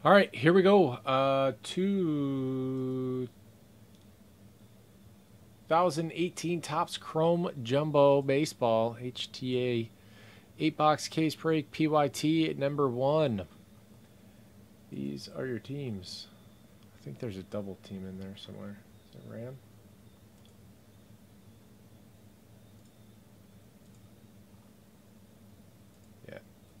All right, here we go. 2018 Topps Chrome Jumbo Baseball HTA 8-box case break PYT at number 1. These are your teams. I think there's a double team in there somewhere. Is it Ram? Yeah.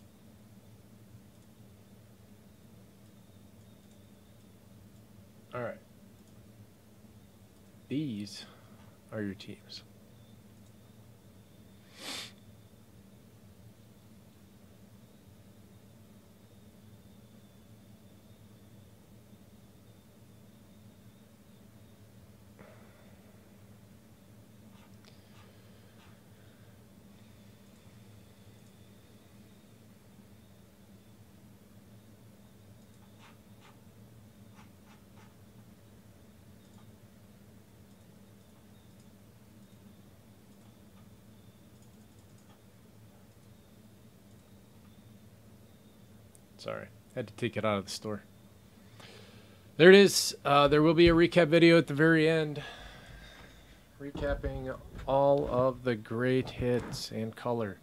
All right. These are your teams. Sorry, had to take it out of the store. There it is. There will be a recap video at the very end, recapping all of the great hits and color.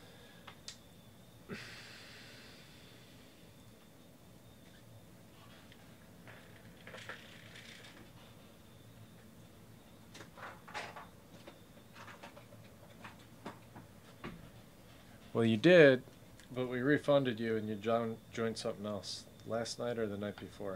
Well, you did, but we refunded you and you joined something else. Last night or the night before?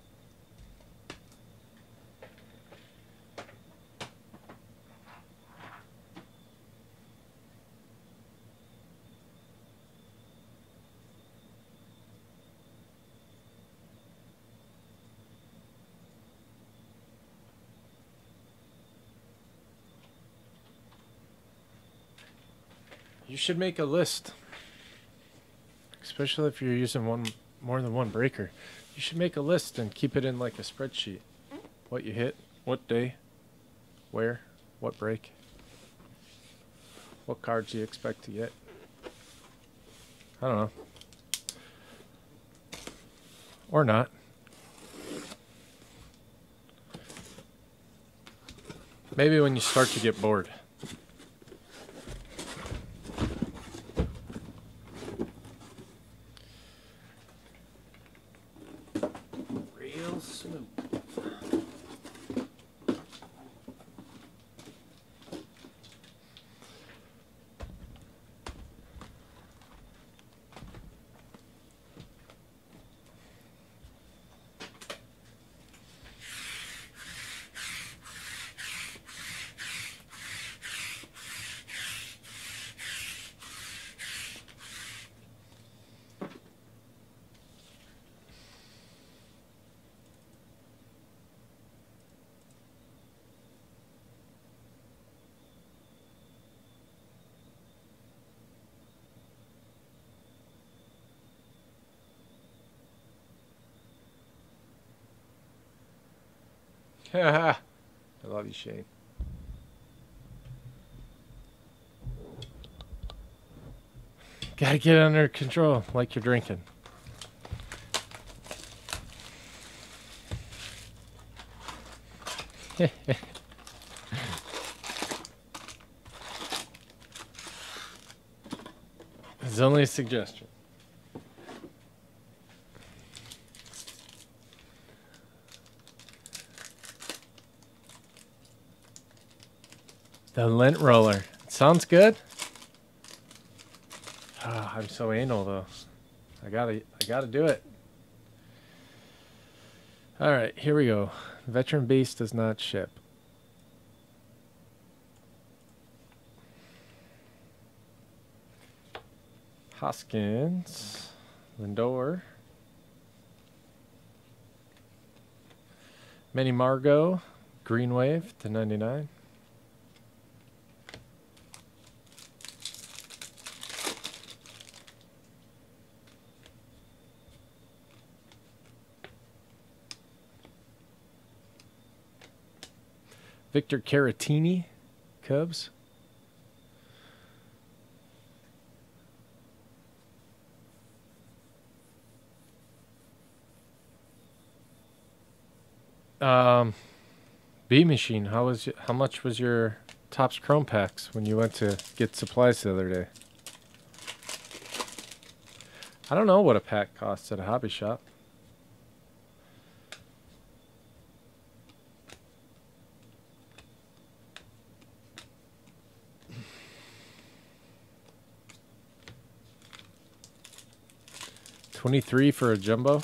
You should make a list, especially if you're using more than one breaker. You should make a list and keep it in like a spreadsheet. What you hit, what day, where, what break, what cards you expect to get. I don't know. Or not. Maybe when you start to get bored. Real smooth. I love you, Shane. Gotta get under control like you're drinking. It's only a suggestion. The lint roller. Sounds good. Ah, I'm so anal though. I gotta do it. All right, here we go. Veteran base does not ship. Hoskins, Lindor, Manny Margot, Green Wave to 99. Victor Caratini, Cubs. B Machine, how much was your Topps Chrome packs when you went to get supplies the other day? I don't know what a pack costs at a hobby shop. $23 for a jumbo.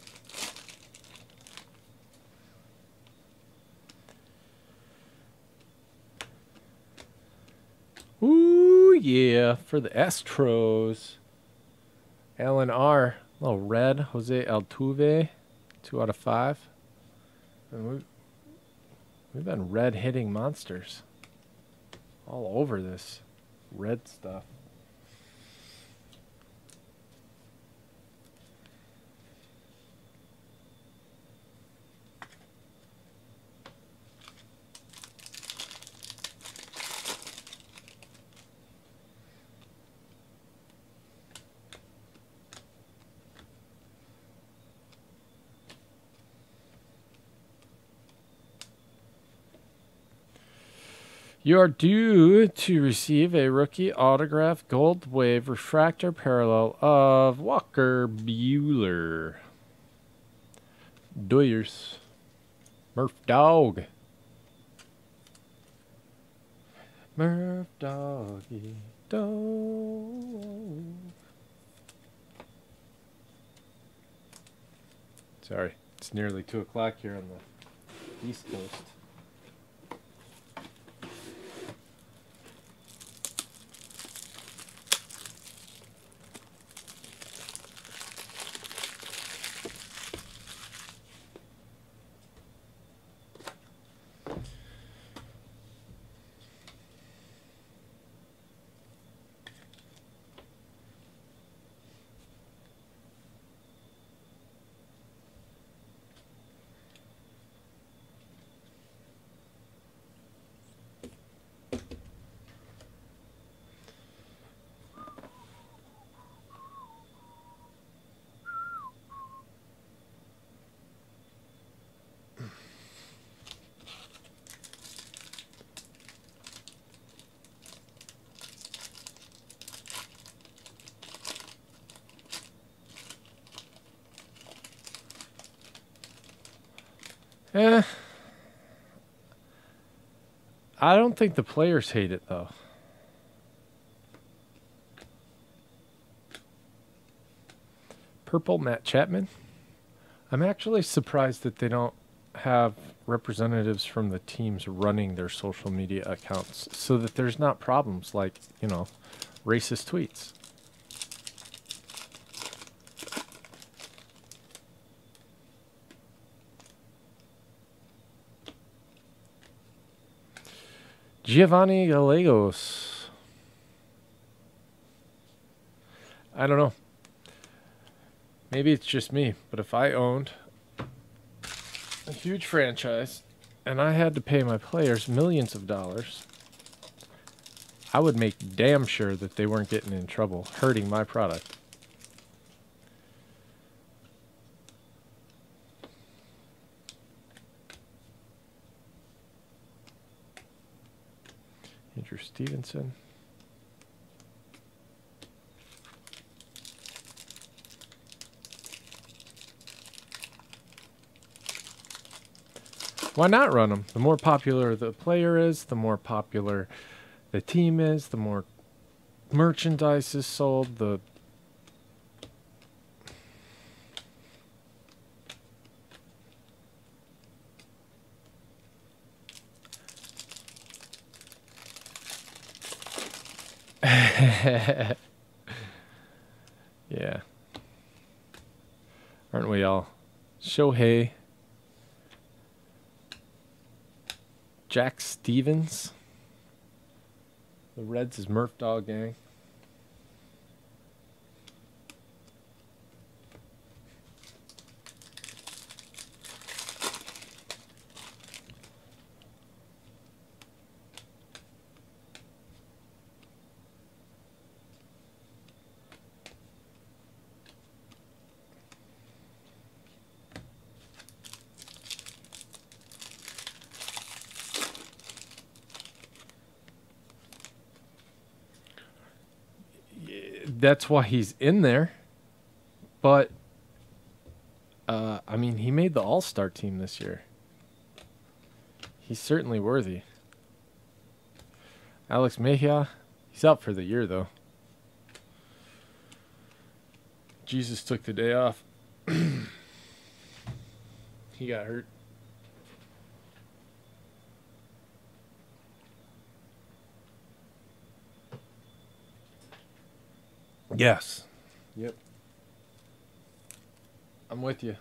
Ooh, yeah, for the Astros. Alan R. A little red. Jose Altuve. 2 out of 5. And we've been red hitting monsters. All over this red stuff. You are due to receive a rookie autograph gold wave refractor parallel of Walker Buehler. Doyers. Murph Dog. Murph Doggy Dog. Sorry, it's nearly 2 o'clock here on the East Coast. I don't think the players hate it, though. Purple Matt Chapman. I'm actually surprised that they don't have representatives from the teams running their social media accounts so that there's not problems like, you know, racist tweets. Giovanni Gallegos. I don't know. Maybe it's just me, but if I owned a huge franchise and I had to pay my players millions of dollars, I would make damn sure that they weren't getting in trouble, hurting my product. Andrew Stevenson. Why not run them? The more popular the player is, the more popular the team is, the more merchandise is sold, the yeah. Aren't we all? Shohei. Jack Stevens. The Reds is Murph Dog Gang. that's why he's in there. But, I mean, he made the All-Star team this year. He's certainly worthy. Alex Mejia, he's out for the year, though. Jesus took the day off. He got hurt. Yes. Yep. I'm with you.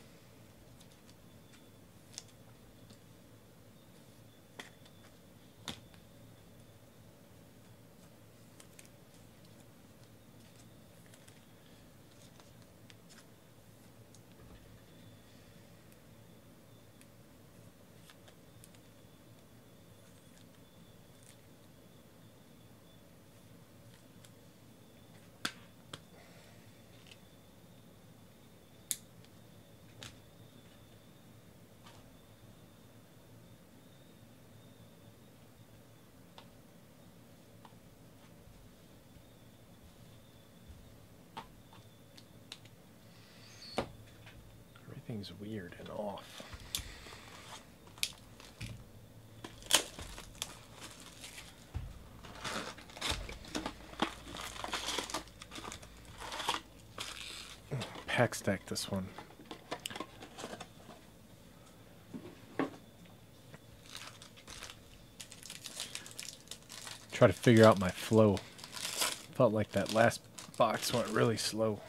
Everything's weird and off. Pack stack this one. Try to figure out my flow. Felt like that last box went really slow.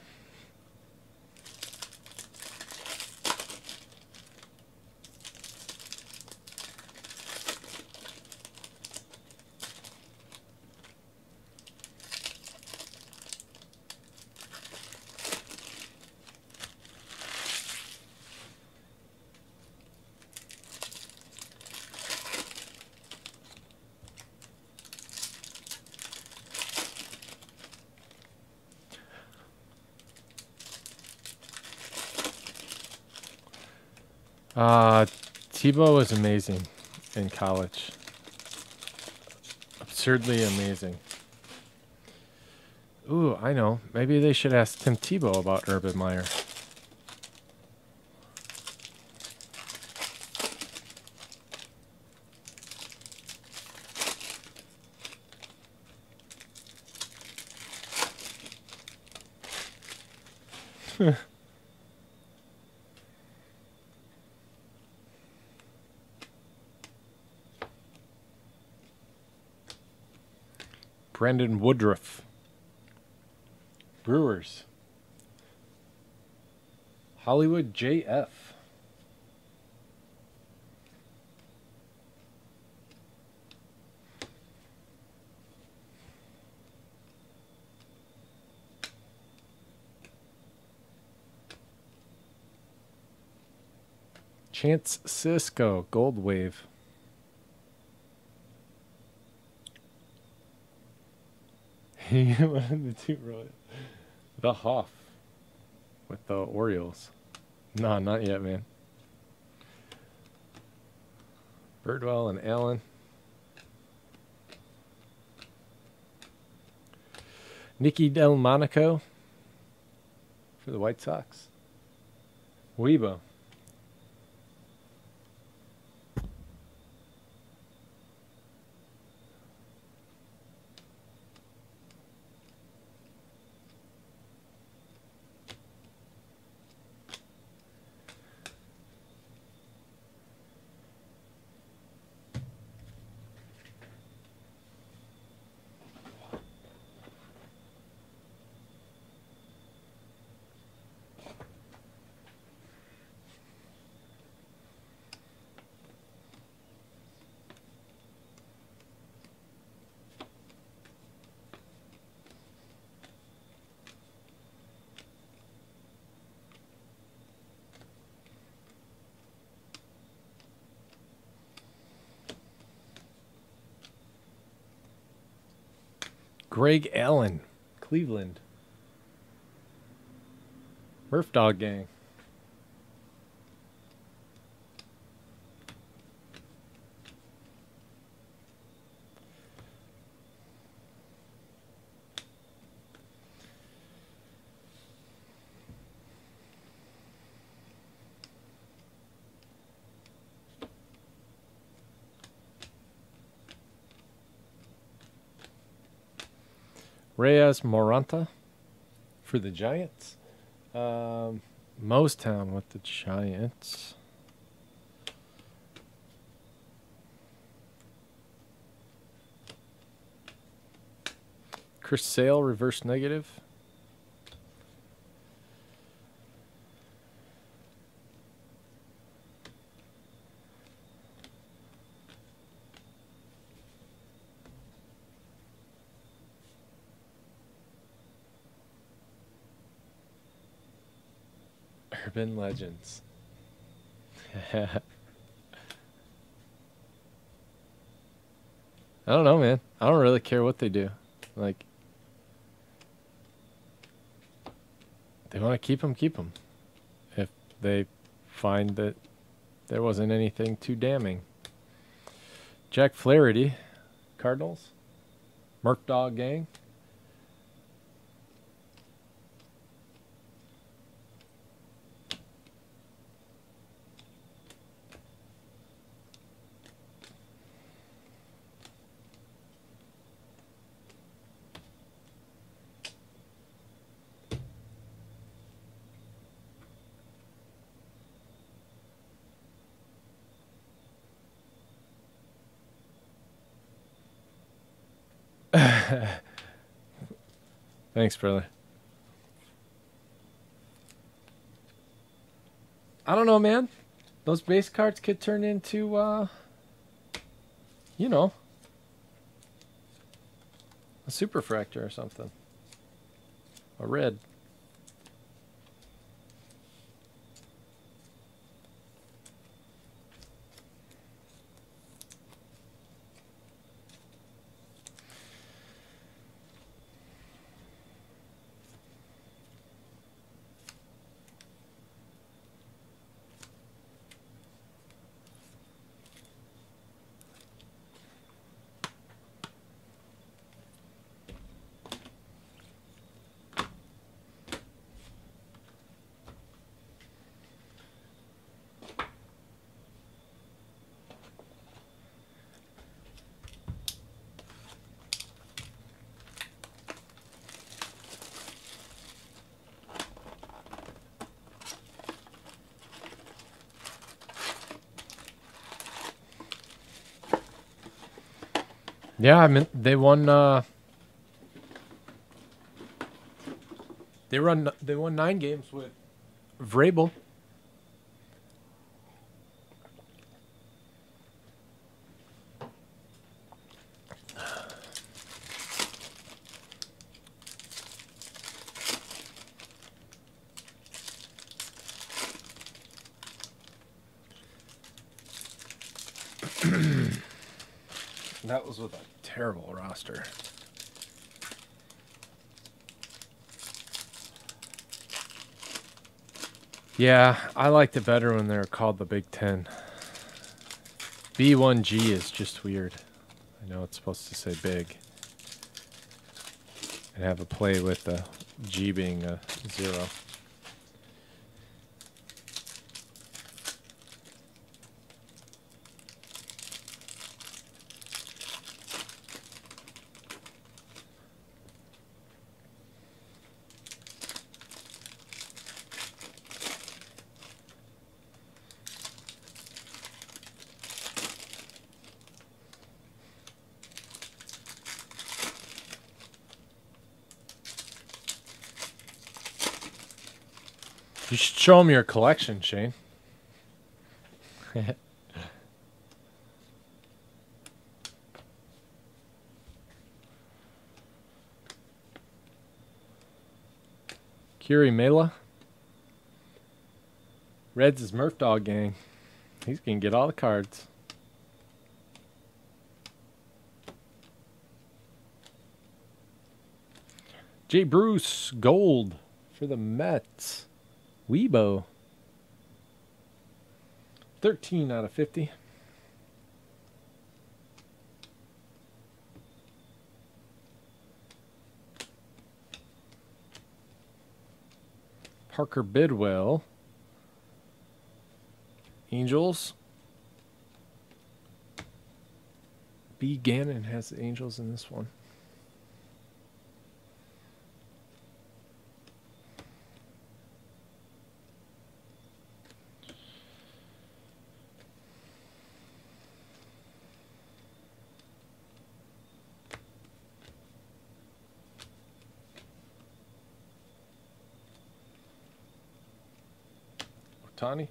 Tebow was amazing in college. Absurdly amazing. Ooh, I know. Maybe they should ask Tim Tebow about Urban Meyer. Brandon Woodruff. Brewers. Hollywood JF. Chance Cisco, Gold Wave. One of the two Royals. The Hoff with the Orioles. No, not yet, man. Birdwell and Allen. Nicky Delmonico for the White Sox. Weibo. Greg Allen, Cleveland. Murph Dog Gang. Reyes Moranta for the Giants. Mostown with the Giants. Chris Sale, reverse negative. Urban Legends. I don't know, man. I don't really care what they do. Like, they want to keep them, keep them. If they find that there wasn't anything too damning. Jack Flaherty, Cardinals. Merc Dog Gang. Thanks, brother. I don't know, man. Those base cards could turn into, you know, a superfractor or something. A red. Yeah, I mean they won. They won 9 games with Vrabel. That was with a terrible roster. Yeah, I liked it better when they were called the Big Ten. B1G is just weird. I know it's supposed to say big. And have a play with the G being a 0. You should show them your collection, Shane. Curie Mela. Reds is Murph Dog Gang. He's going to get all the cards. Jay Bruce, gold for the Mets. Weibo. 13 out of 50. Parker Bidwell. Angels. B. Gannon has the Angels in this one. Tani?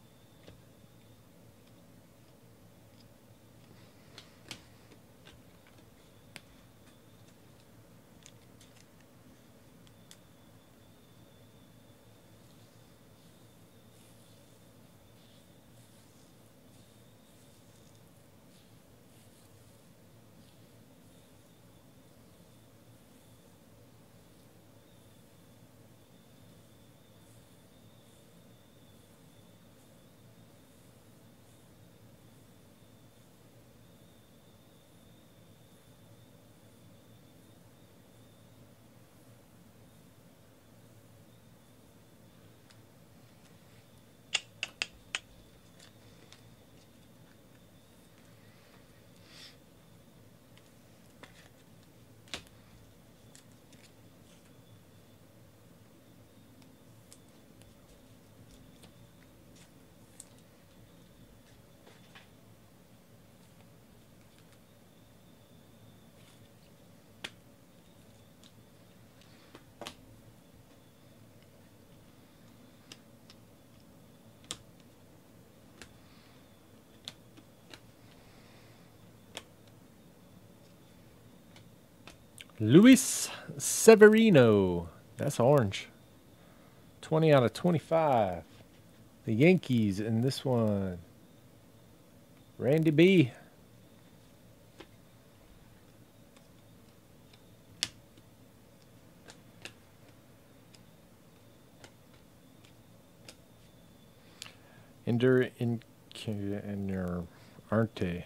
Luis Severino. That's orange. 20 out of 25. The Yankees in this one. Randy B. Ender in your Arte.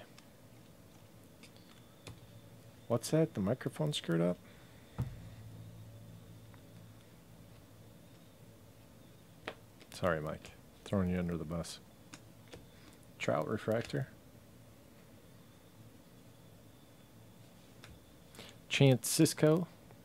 What's that? The microphone screwed up? Sorry, Mike. Throwing you under the bus. Trout refractor. Chance Cisco.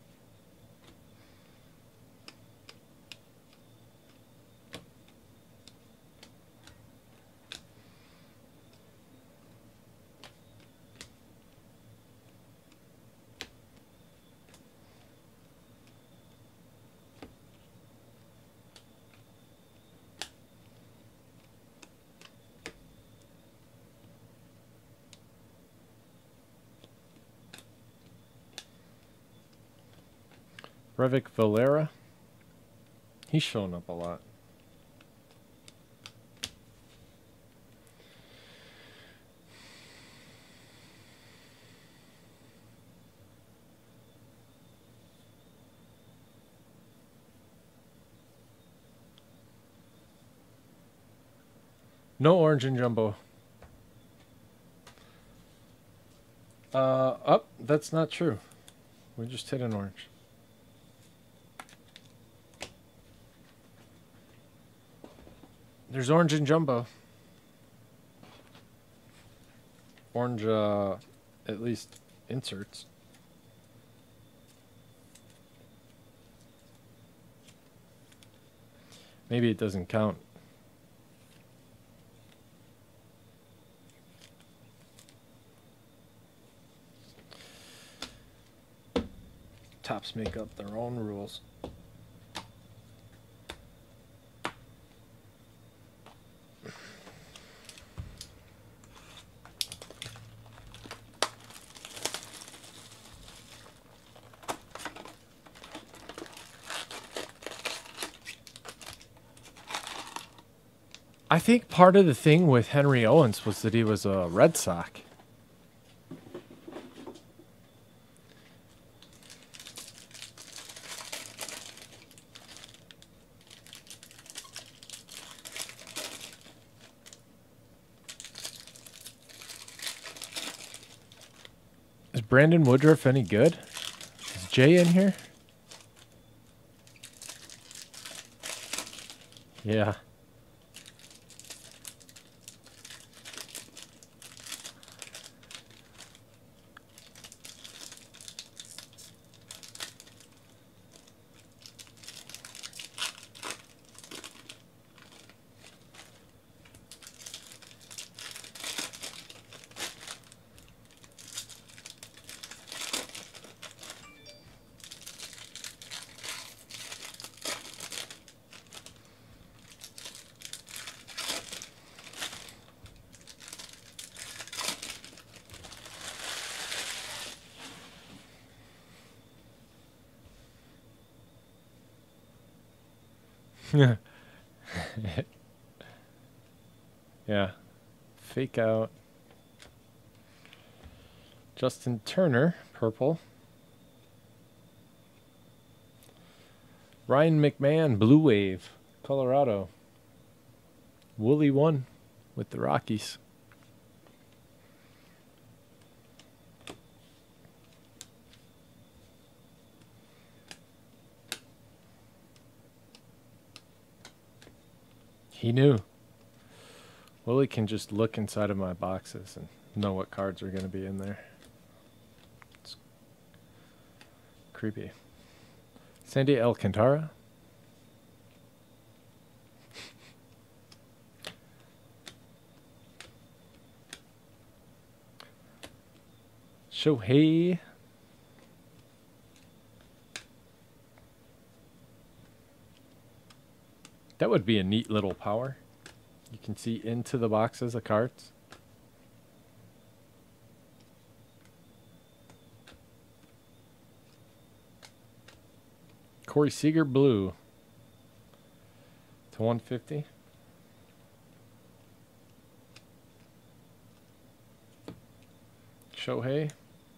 Brevik Valera. He's showing up a lot. No orange and jumbo. That's not true. We just hit an orange. There's orange and jumbo. Orange, at least inserts. Maybe it doesn't count. Tops make up their own rules. I think part of the thing with Henry Owens was that he was a Red Sox. Is Brandon Woodruff any good? Is Jay in here? Yeah. Yeah. Fake out. Justin Turner, purple. Ryan McMahon, Blue Wave, Colorado. Wooly won with the Rockies. He knew. Willie can just look inside of my boxes and know what cards are going to be in there. It's creepy. Sandy Alcantara. Shohei. That would be a neat little power. You can see into the boxes of cards. Corey Seager, blue. To 150. Shohei.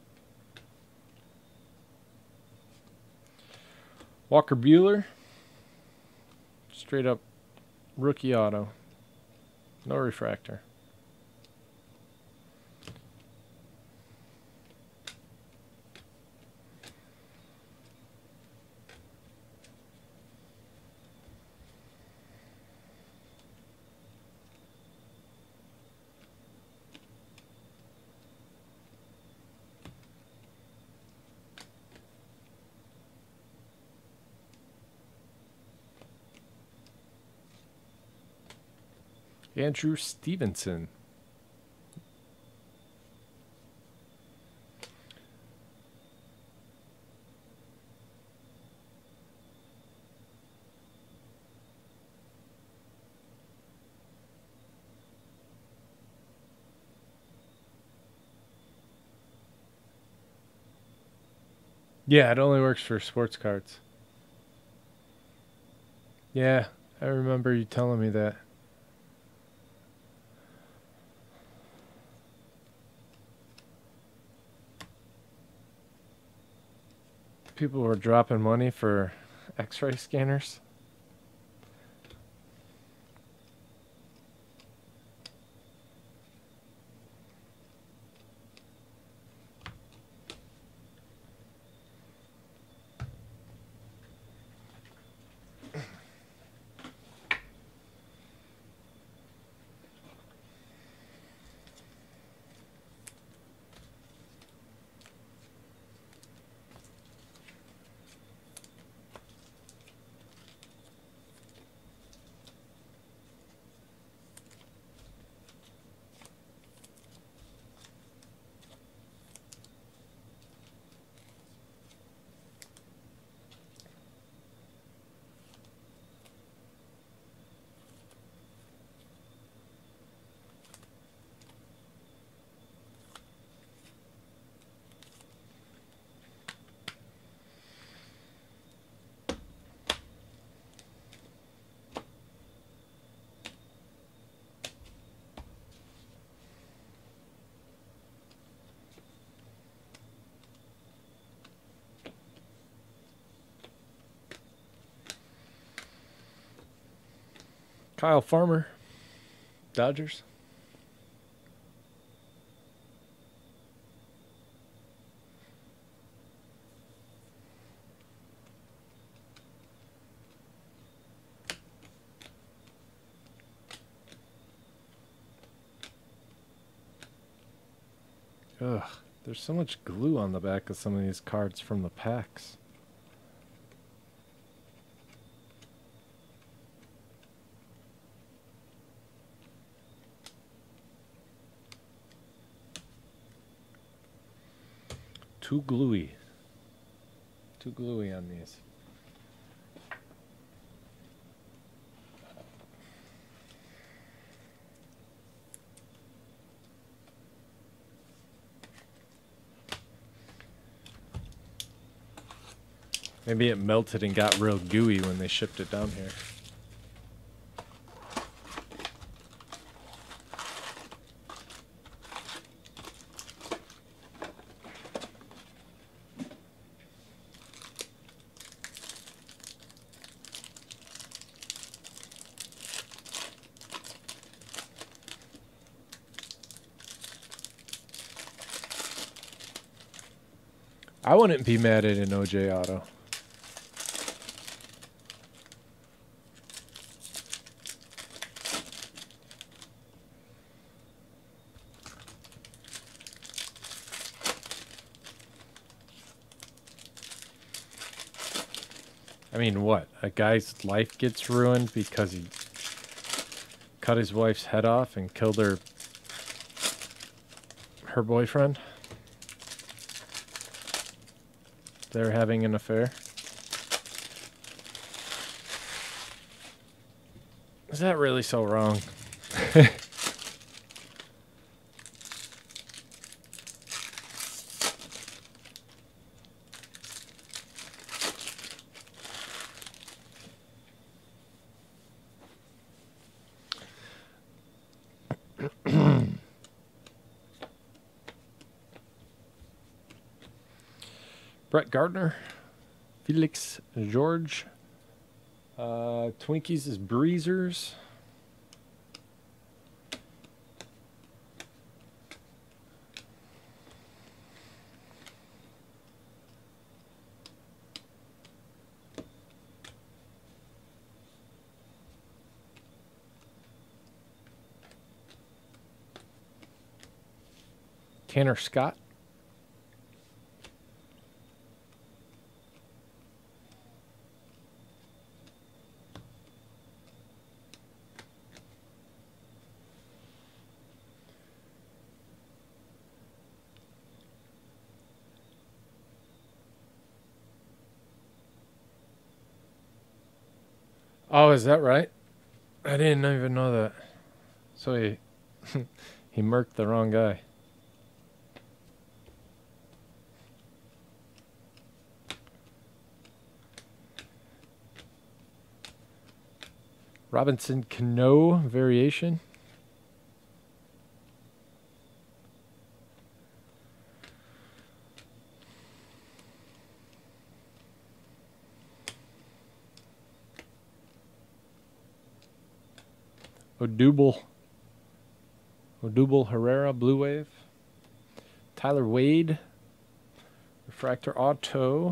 Walker Buehler. Straight up rookie auto. No refractor. Andrew Stevenson. Yeah, it only works for sports cards. Yeah, I remember you telling me that. People were dropping money for X-ray scanners. Kyle Farmer, Dodgers. Ugh, there's so much glue on the back of some of these cards from the packs. Too gluey. Too gluey on these. Maybe it melted and got real gooey when they shipped it down here. I wouldn't be mad at an OJ auto. I mean, what? A guy's life gets ruined because he cut his wife's head off and killed her boyfriend? They're having an affair? Is that really so wrong? Brett Gardner, Felix George, Twinkies is Breezers. Tanner Scott. Oh, is that right? I didn't even know that. So he he murked the wrong guy. Robinson Cano variation. Odubel Herrera, Blue Wave. Tyler Wade, Refractor Auto.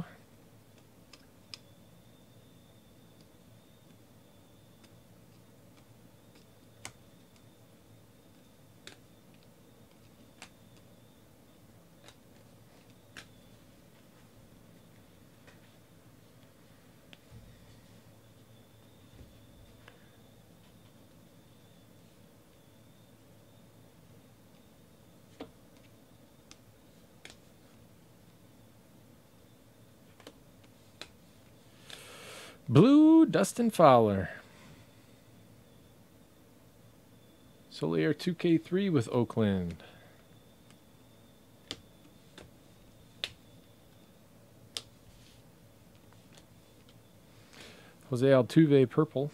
Blue, Dustin Fowler. Solier 2K3 with Oakland. Jose Altuve, purple.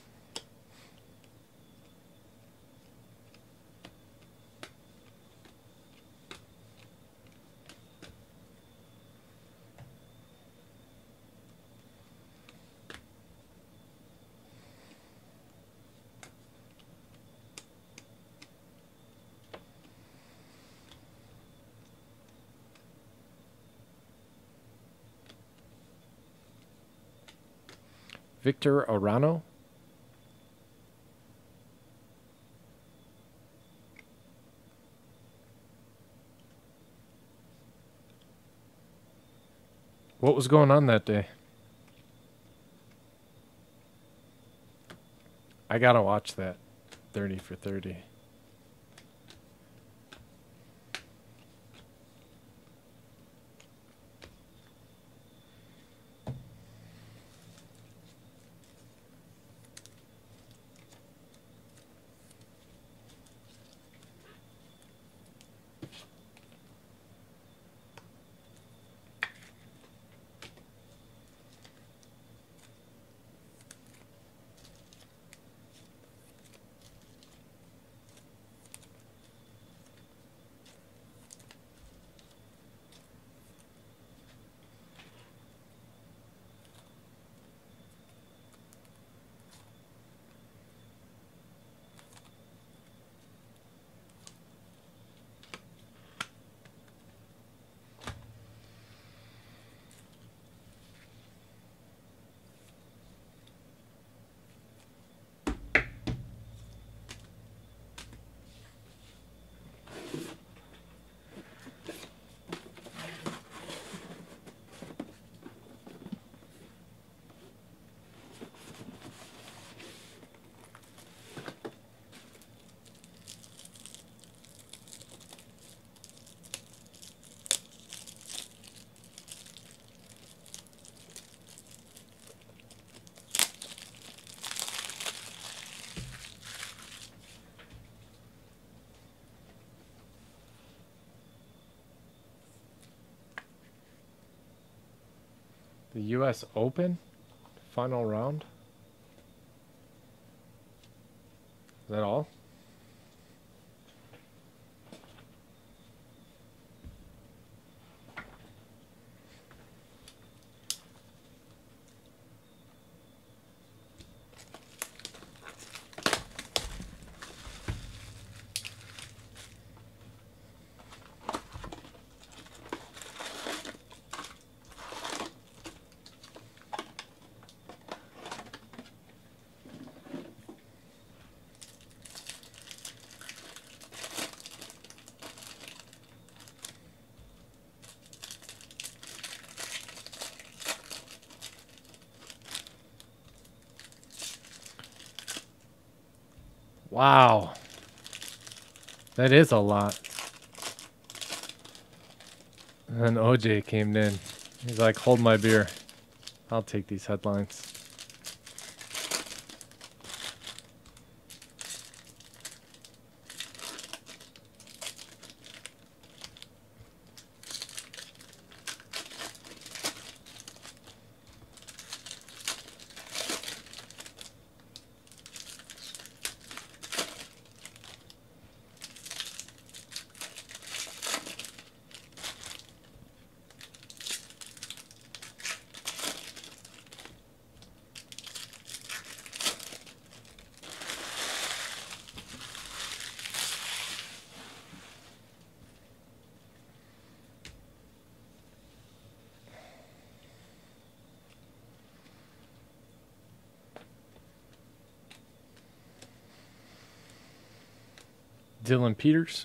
Victor Arano. What was going on that day? I gotta watch that 30 for 30. The U.S. Open? Final round? Is that all? Wow. That is a lot. And OJ came in. He's like, hold my beer. I'll take these headlines. Dylan Peters.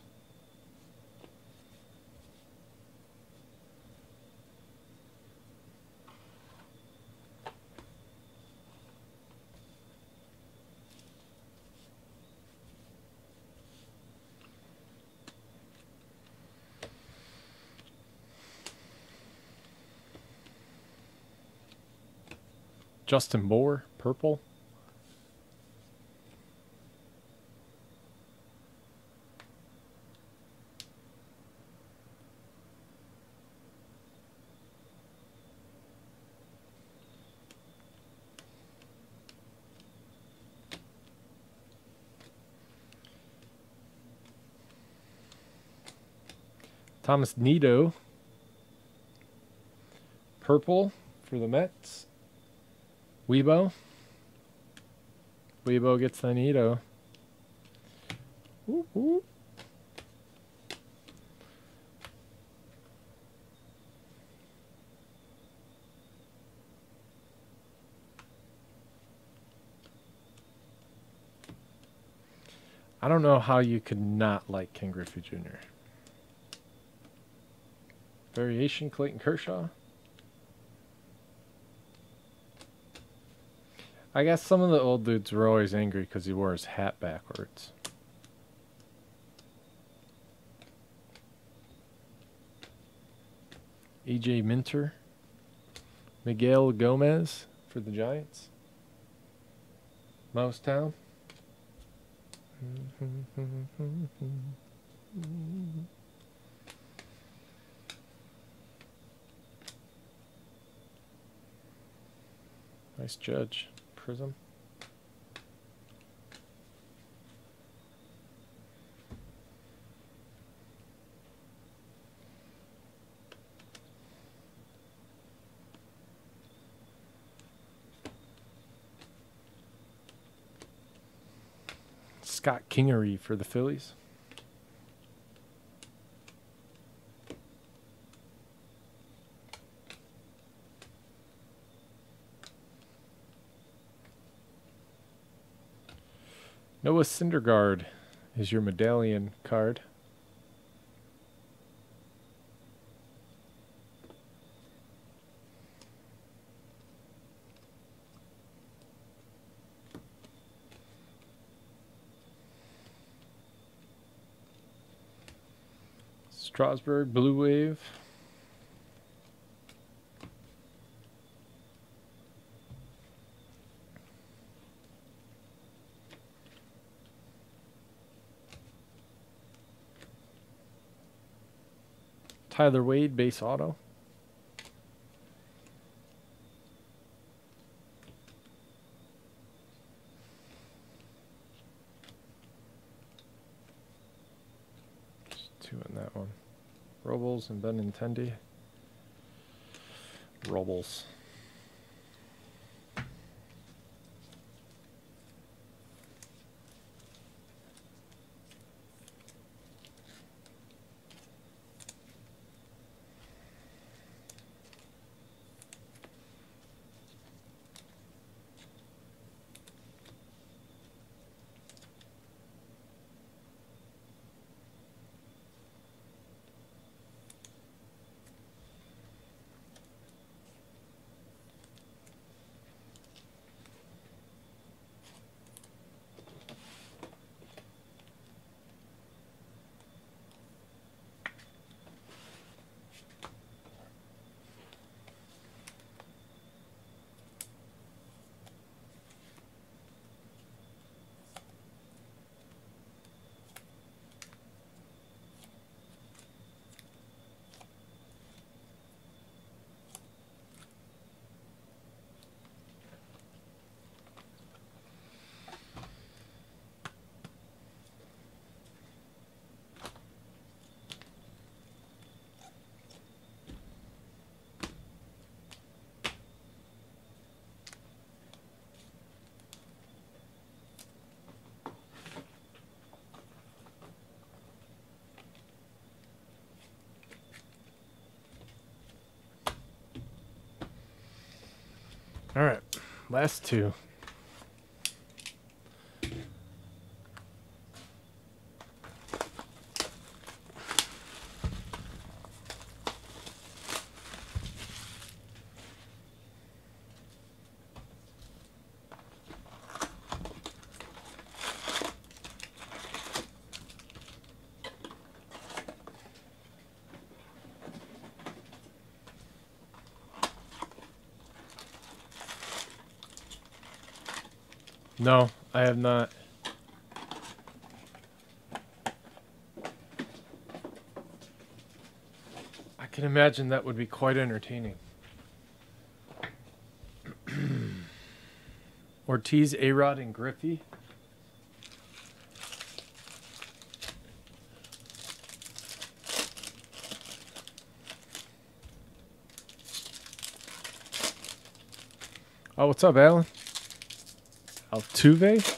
Justin Moore, purple. Thomas Nido, purple for the Mets. Weibo. Weibo gets the Nido. Whoop, whoop. I don't know how you could not like Ken Griffey Jr. Variation, Clayton Kershaw. I guess some of the old dudes were always angry because he wore his hat backwards. EJ Minter. Miguel Gomez for the Giants. Mousetown. Nice Judge. Prism. Scott Kingery for the Phillies. Noah Syndergaard is your medallion card. Strasburg, Blue Wave. Tyler Wade, base auto. 2 in that one. Robles and Benintendi. Robles. All right, last 2. No, I have not. I can imagine that would be quite entertaining. Ortiz, A-Rod, and Griffey. Oh, what's up, Alan? Altuve?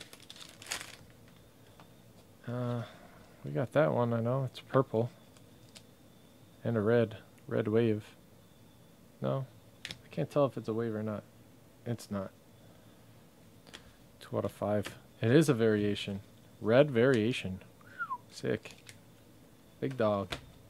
We got that one, I know. It's purple. And a red. Red wave. No? I can't tell if it's a wave or not. It's not. 2 out of 5. It is a variation. Red variation. Sick. Big dog.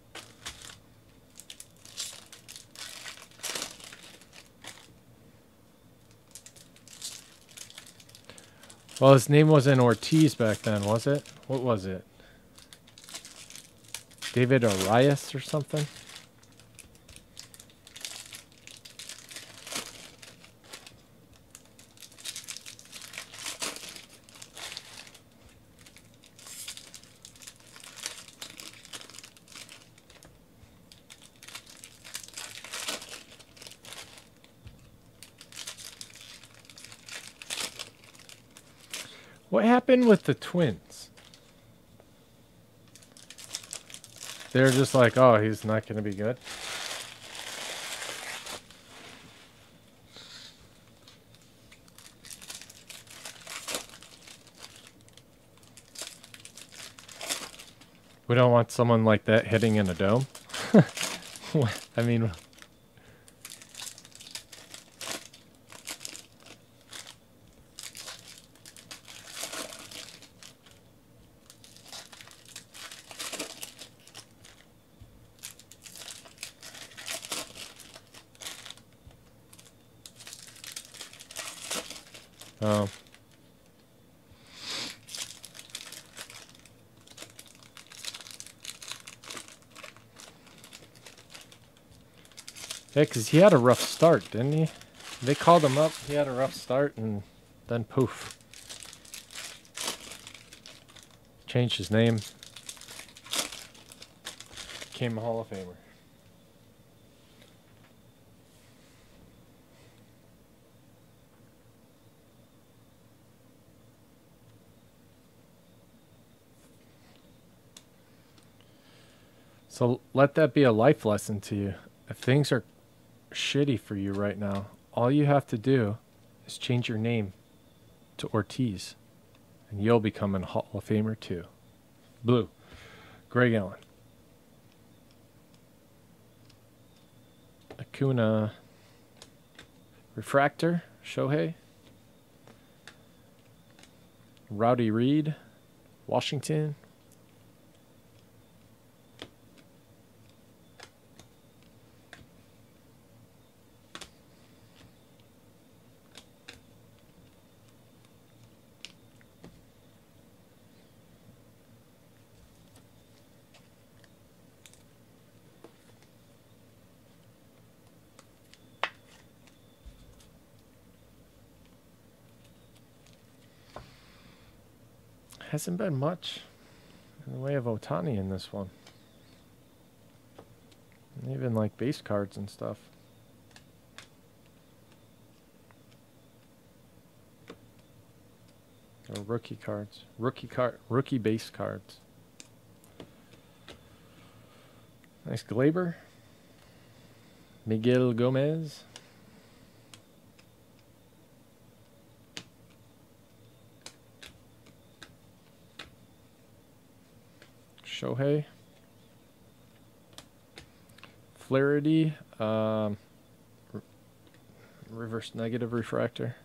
Well, his name wasn't Ortiz back then, was it? What was it? David Arias or something? What happened with the Twins? They're just like, oh, he's not going to be good. We don't want someone like that hitting in a dome. I mean... Oh. Yeah, because he had a rough start, didn't he? They called him up. He had a rough start, and then poof. Changed his name. Became a Hall of Famer. So let that be a life lesson to you. If things are shitty for you right now, all you have to do is change your name to Ortiz, and you'll become a Hall of Famer too. Blue. Greg Allen. Acuna. Refractor. Shohei. Rowdy Reed. Washington. Hasn't been much in the way of Ohtani in this one. And even like base cards and stuff. Or rookie cards. Rookie base cards. Nice Glaber. Miguel Gomez. Shohei. Flaherty. Reverse negative refractor.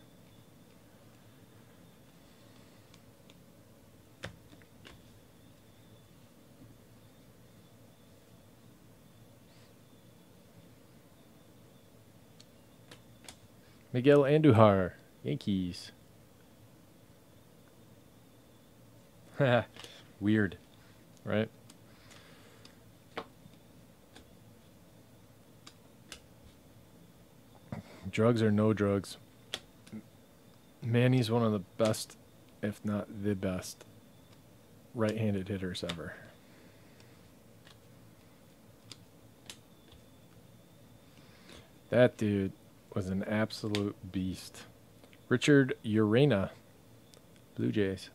Miguel Andujar, Yankees. Weird, right? Drugs or no drugs. Manny's one of the best, if not the best, right-handed hitters ever. That dude was an absolute beast. Richard Urena, Blue Jays.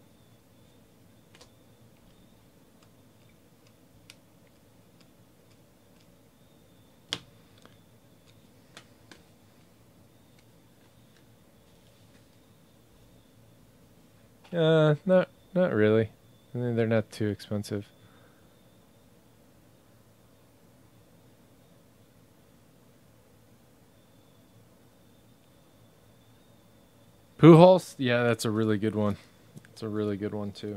Not really. I mean, they're not too expensive. Pujols? Yeah, that's a really good one. It's a really good one too.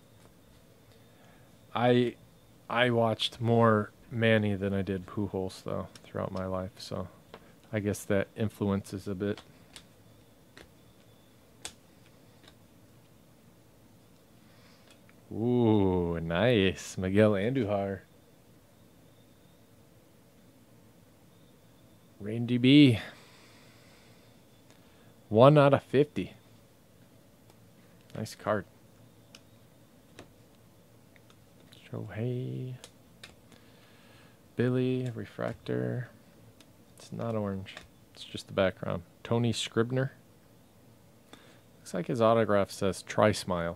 I watched more Manny than I did Pujols though throughout my life, so I guess that influences a bit. Ooh, nice. Miguel Andujar. Randy B. 1 out of 50. Nice card. Shohei. Billy, refractor. It's not orange. It's just the background. Tony Scribner. Looks like his autograph says "Try Smile."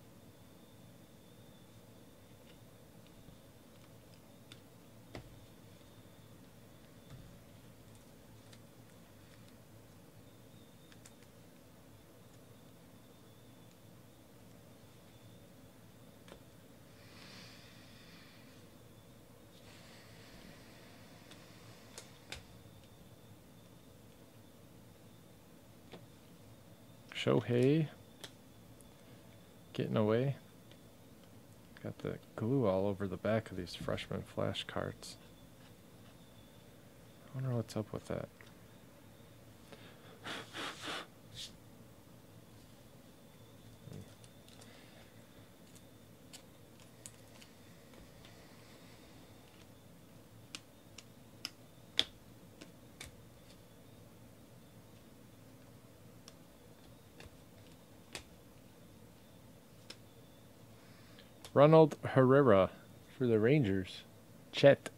Shohei getting away. Got the glue all over the back of these freshman flashcards. I wonder what's up with that. Ronald Herrera for the Rangers. Chet.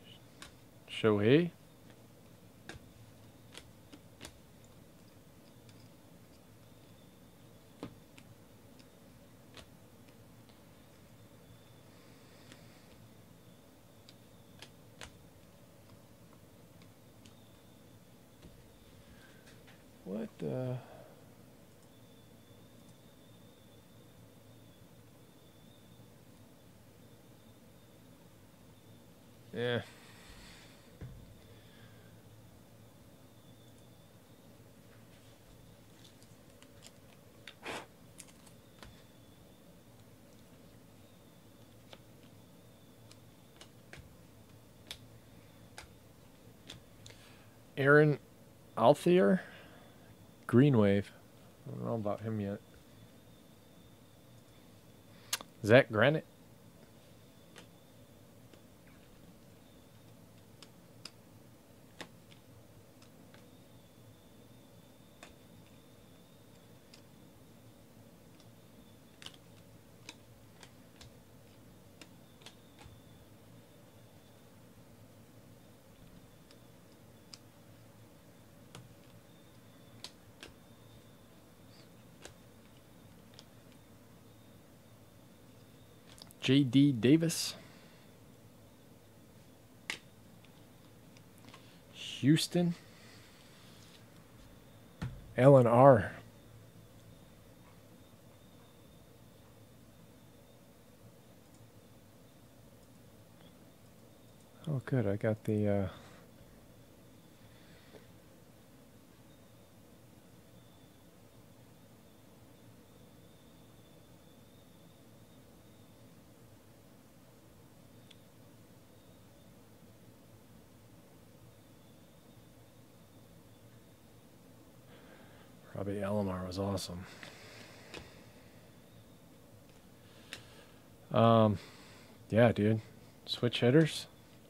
Shohei. What the? Yeah. Aaron Althier, Green Wave. I don't know about him yet. Zach Granite. J.D. Davis. Houston. Alan R. Oh, good. I got the... Robbie Alomar was awesome. Yeah, dude. Switch hitters.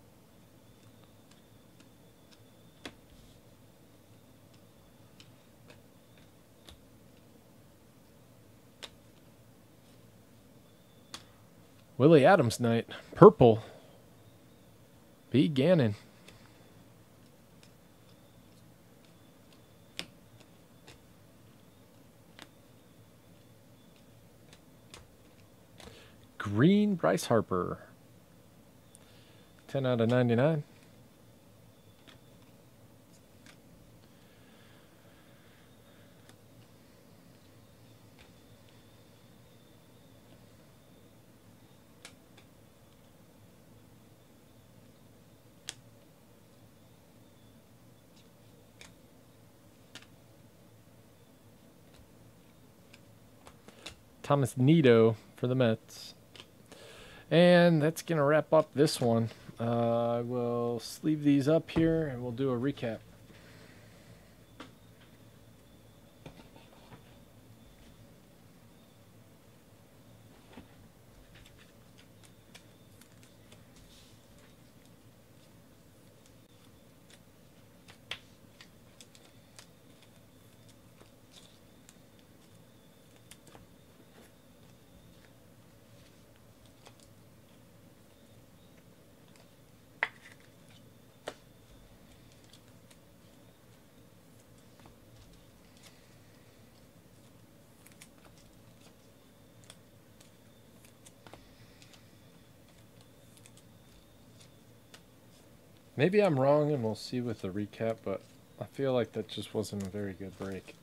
Willie Adams night. Purple. B. Gannon. Green Bryce Harper. 10 out of 99. Thomas Nido for the Mets. And that's going to wrap up this one. I will sleeve these up here and we'll do a recap. Maybe I'm wrong and we'll see with the recap, but I feel like that just wasn't a very good break.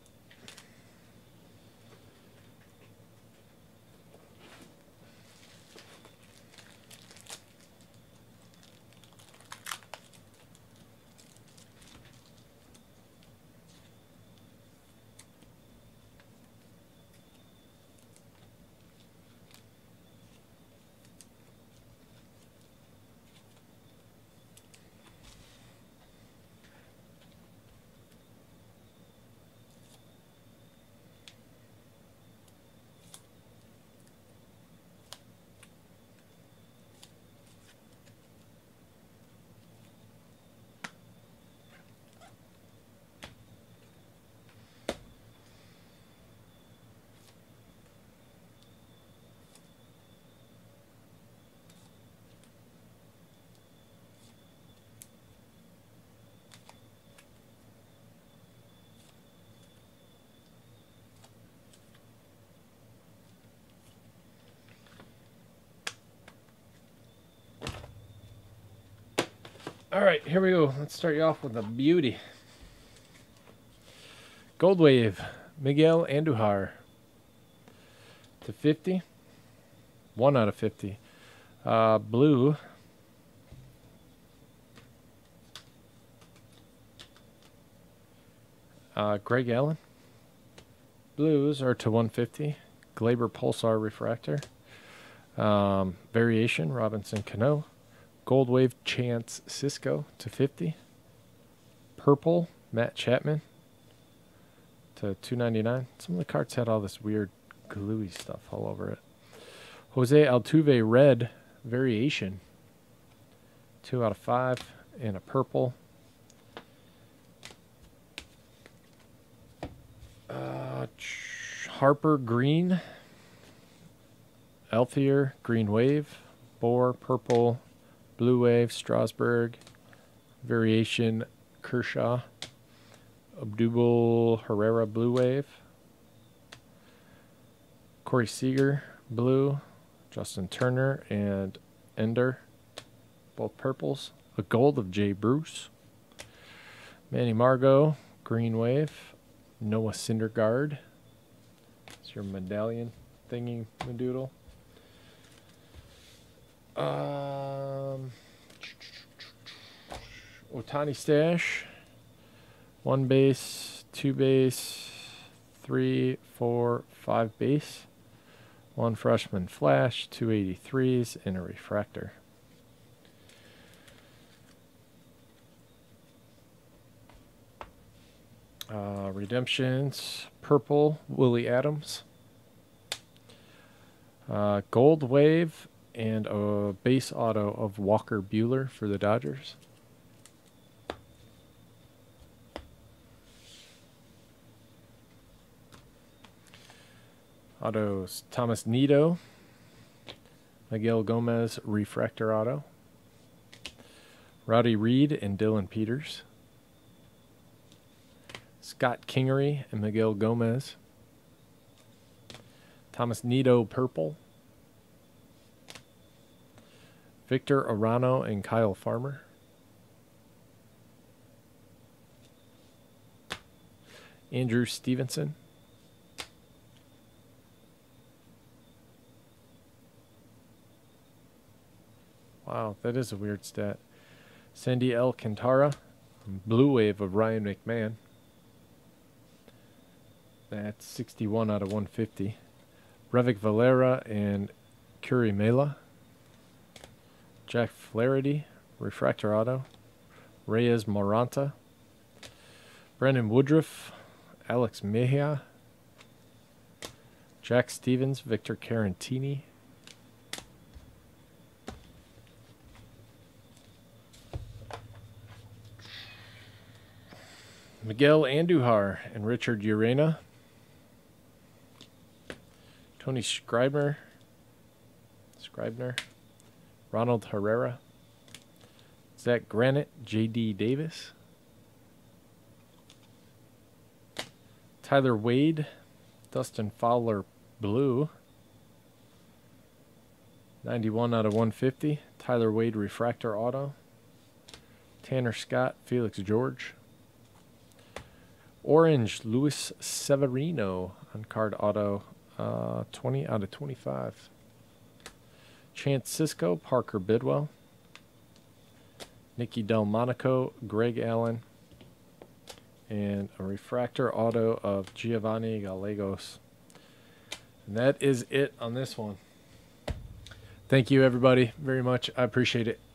All right, here we go. Let's start you off with a beauty. Gold Wave, Miguel Andujar to 50. 1 out of 50. Blue, Greg Allen. Blues are to 150. Glaber Pulsar Refractor. Variation, Robinson Cano. Gold Wave Chance Cisco to 50. Purple, Matt Chapman to 299. Some of the cards had all this weird gluey stuff all over it. Jose Altuve Red Variation. 2 out of 5. And a purple. Harper Green. Althier Green Wave. Bohr Purple. Blue Wave Strasburg. Variation Kershaw. Abdubel Herrera Blue Wave. Corey Seager Blue. Justin Turner and Ender, both purples. A gold of Jay Bruce. Manny Margot, Green Wave. Noah Syndergaard. It's your medallion thingy madoodle. Otani Stash. 1 base, 2 base, 3, 4, 5 base. 1 freshman flash, 283s, and a refractor. Redemptions, purple, Willie Adams. Gold Wave, and a base auto of Walker Buehler for the Dodgers. Autos, Thomas Nido, Miguel Gomez Refractor Auto, Roddy Reed and Dylan Peters, Scott Kingery and Miguel Gomez, Thomas Nido Purple, Victor Arano and Kyle Farmer, Andrew Stevenson, wow, that is a weird stat. Sandy Alcantara, Blue Wave of Ryan McMahon. That's 61 out of 150. Revik Valera and Curry Mela. Jack Flaherty, Refractor Auto. Reyes Moranta. Brandon Woodruff, Alex Mejia. Jack Stevens, Victor Carantini. Miguel Andujar and Richard Urena. Tony Scribner. Ronald Herrera. Zach Granite, J.D. Davis. Tyler Wade, Dustin Fowler Blue. 91 out of 150. Tyler Wade Refractor Auto. Tanner Scott, Felix George. Orange, Luis Severino on card auto, 20 out of 25. Chance Cisco, Parker Bidwell. Nicky Delmonico, Greg Allen. And a refractor auto of Giovanni Gallegos. And that is it on this one. Thank you, everybody, very much. I appreciate it.